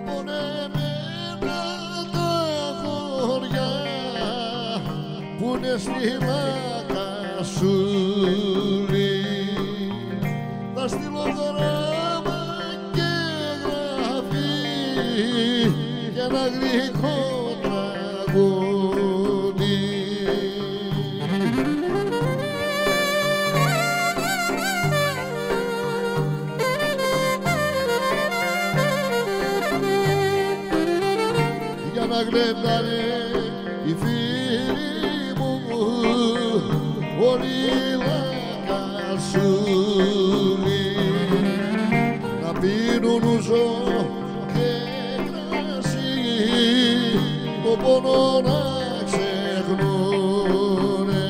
πονεμένα τα χωριά που είναι στη Λακασούρη. Θα στείλω γράμμα και γραφή και ένα γλυκό τραγούδι. Για να γλεντάνε οι φίλοι μου όλοι οι Λακασούροι, να πίνουν ουζό και κρασί, το πόνο να ξεχνούνε.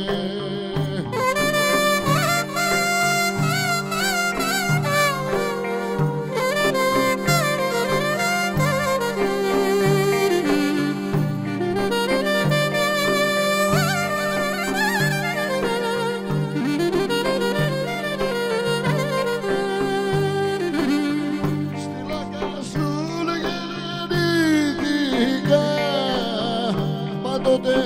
Πάντοτε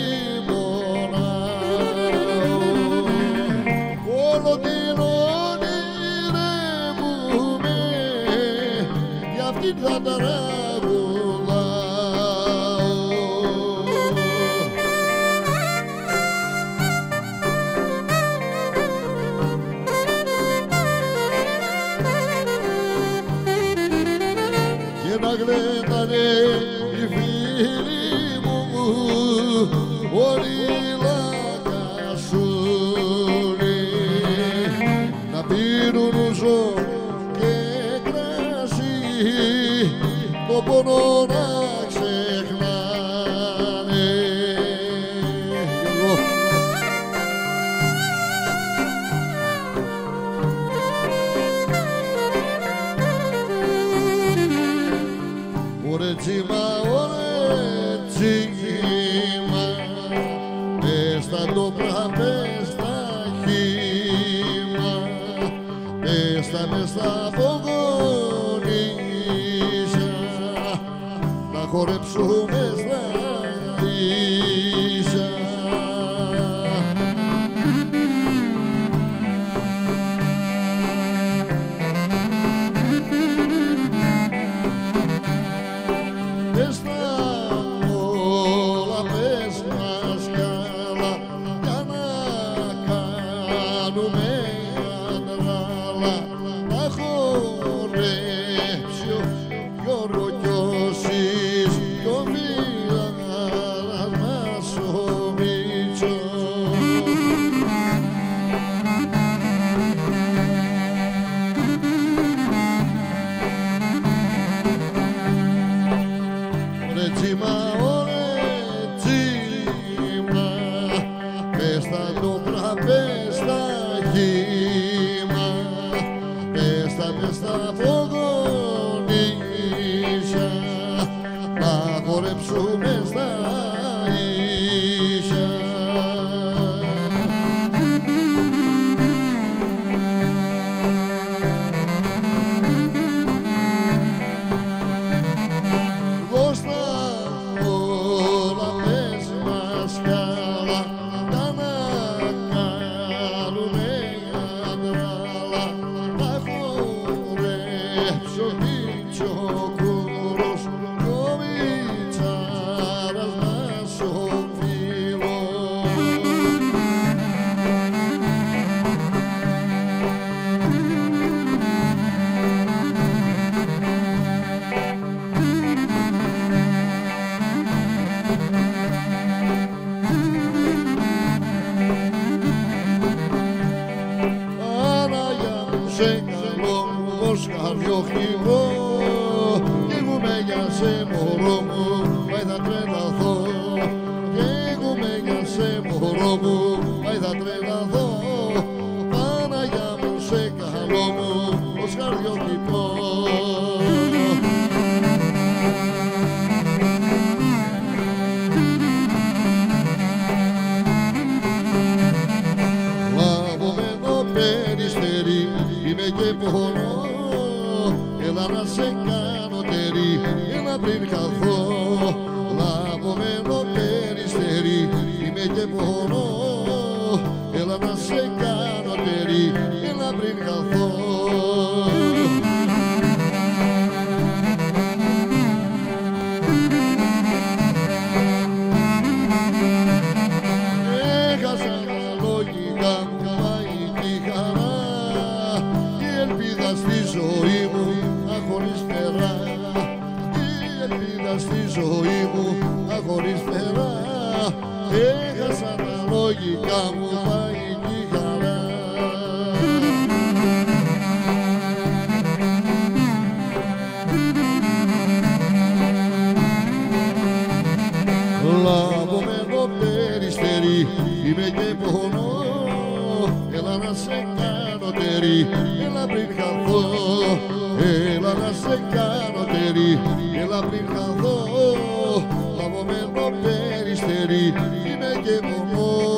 τιμωράω, όλο την ονειρεύουμε, για αυτήν θα τραγουδάω. Και να γλεντάνε οι φίλοι όλοι οι Λακασούροι, να πίνουν ουζό και κρασί, το πόνο να ξεχνάνε. Ωρε τσίμα, ωρε τσίμα, πες τα ντόπρα, πες τα χύμα, πες τα μες τα πογονίσια, να χορέψουμε στα ίσια. Πες τα όλα, πες μας καλά, για να κάνουμε αντράλα, να χορέψει ο Γιώργο κι ο Σεις κι ο Μιχάλης μας ο Μίτσος. Ωρε τσίμα, ωρε τσίμα, πες τα ντόπρα, πες τα χύμα, πες τα μες τα πογονίσια, να χορέψουμε στα ίσια. Δώσ' τα όλα, πες μας καλά, για να κάνουμε αντράλα, να χορέψει ο Μητσοκούρος κι ο Μητσάρας μας ο φίλος. Παναγιά μου σε καλό ως καρδιοχτυπώ, καίγομαι για σε μωρό μου, πάει θα τρελαθώ. Καίγομαι για σε μωρό μου, πάει θα τρελαθώ. Παναγιά μου σε καλό μου ως καρδιοχτυπώ. Είμαι και πονώ, έλα να σε κάνω τερί, πονώ, έλα να σε κάνω τέρι, έλα πριν χαθώ. Έχασα τα λογικά μου, πάει τη χαρά, η ελπίδα στη ζωή μου, αχωριστέρα. Η ελπίδα στη ζωή μου, αχωριστέρα. Έχασα τα λογικά μου, πάει τη χαρά. Λαβωμένο περιστέρι, είμαι και πονώ, έλα να σε κάνω τέρι, έλα πριν χαθώ. Έλα να σε κάνω τέρι, έλα πριν χαθώ. Λαβωμένο περιστέρι, είμαι και πονώ.